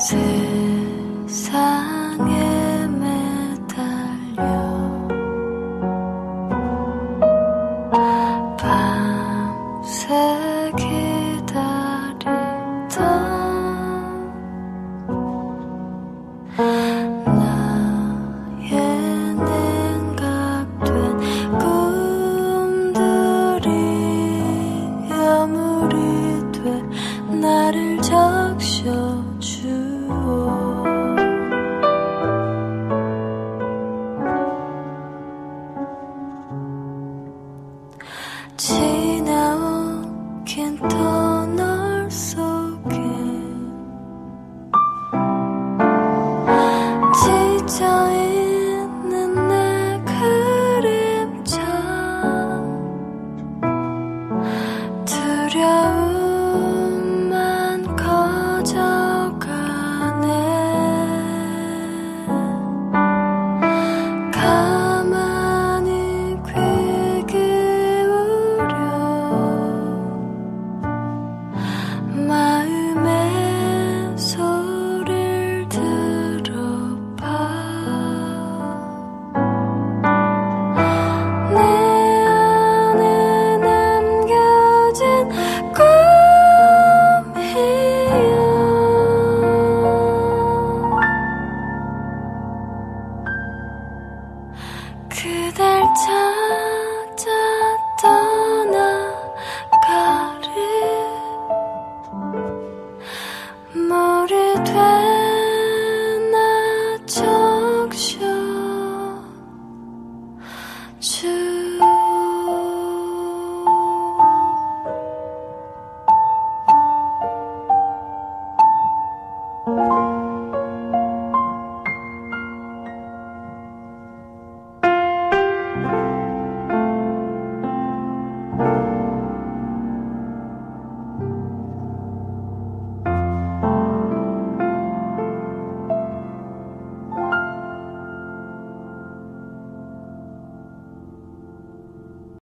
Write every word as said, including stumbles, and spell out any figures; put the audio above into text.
세상에 매달려 밤새 기다리던 나의 냉각된 꿈들이 여물이 돼 나를 적셔주오. 지나오긴 터널 속에 지쳐있는 내 그림자 두려움만 커져가네. 가만히 귀 기울여 마음의 소리를 들어봐. 내 안에 남겨진 꿈이여 그댈 찾아 떠나가리. 물이 돼